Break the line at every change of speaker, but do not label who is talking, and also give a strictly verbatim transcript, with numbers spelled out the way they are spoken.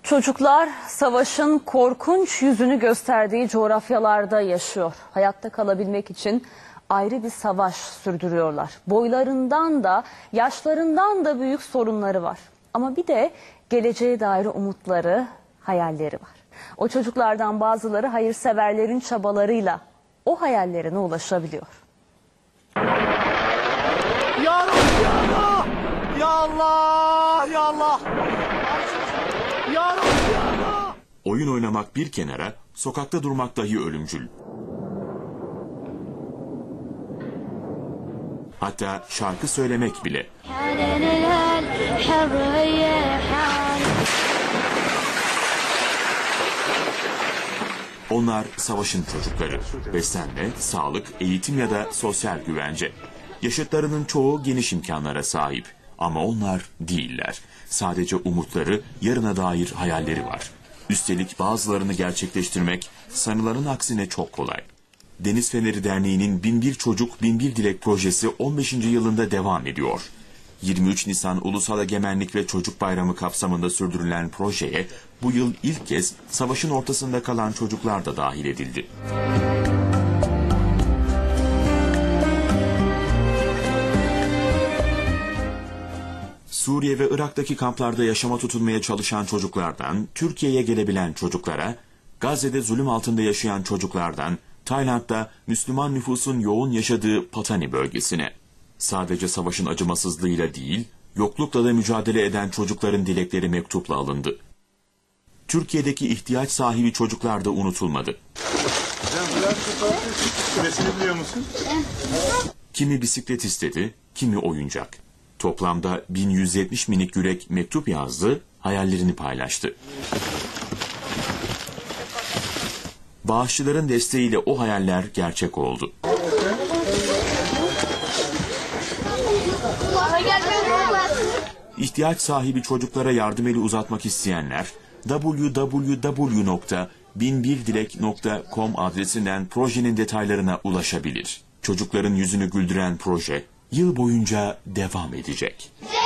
Çocuklar savaşın korkunç yüzünü gösterdiği coğrafyalarda yaşıyor. Hayatta kalabilmek için ayrı bir savaş sürdürüyorlar. Boylarından da yaşlarından da büyük sorunları var. Ama bir de geleceğe dair umutları, hayalleri var. O çocuklardan bazıları hayırseverlerin çabalarıyla o hayallerine ulaşabiliyor.
Ya Rabbi, ya Allah! Ya Allah! Ya Allah! Ya Rabbi, ya Allah!
Oyun oynamak bir kenara, sokakta durmak dahi ölümcül. Hatta şarkı söylemek bile. Onlar savaşın çocukları. Beslenme, sağlık, eğitim ya da sosyal güvence. Yaşıtlarının çoğu geniş imkanlara sahip. Ama onlar değiller. Sadece umutları, yarına dair hayalleri var. Üstelik bazılarını gerçekleştirmek sanılanın aksine çok kolay. Deniz Feneri Derneği'nin Bin Bir Çocuk Bin Bir Dilek projesi on beşinci yılında devam ediyor. yirmi üç Nisan Ulusal Egemenlik ve Çocuk Bayramı kapsamında sürdürülen projeye bu yıl ilk kez savaşın ortasında kalan çocuklar da dahil edildi. Suriye ve Irak'taki kamplarda yaşama tutunmaya çalışan çocuklardan, Türkiye'ye gelebilen çocuklara, Gazze'de zulüm altında yaşayan çocuklardan, Tayland'da Müslüman nüfusun yoğun yaşadığı Patani bölgesine. Sadece savaşın acımasızlığıyla değil, yoklukla da mücadele eden çocukların dilekleri mektupla alındı. Türkiye'deki ihtiyaç sahibi çocuklar da unutulmadı.
Biliyor musun?
Kimi bisiklet istedi, kimi oyuncak. Toplamda bin yüz yetmiş minik yürek mektup yazdı, hayallerini paylaştı. Bağışçıların desteğiyle o hayaller gerçek oldu. İhtiyaç sahibi çocuklara yardım eli uzatmak isteyenler double-u double-u double-u nokta bin bir dilek nokta com adresinden projenin detaylarına ulaşabilir. Çocukların yüzünü güldüren proje yıl boyunca devam edecek.